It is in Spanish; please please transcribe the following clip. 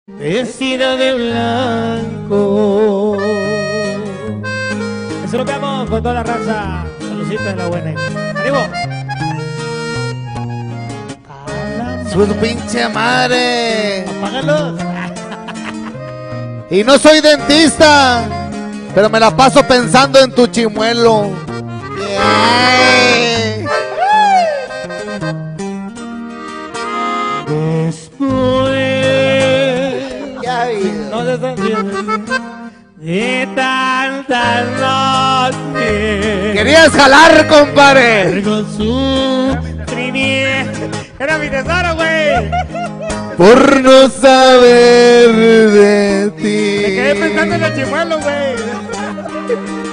Vestida de blanco. Eso lo veamos con toda la raza. Saludcita de la buena. ¡Arriba! Su pinche madre. ¡Apágalos! Y no soy dentista, pero me la paso pensando en tu chimuelo. Después no de tantas noches. Querías jalar, compadre. Con sufrimiento. Era mi tesoro, güey. Por no saber de ti. Me quedé pensando en el chimuelo, güey.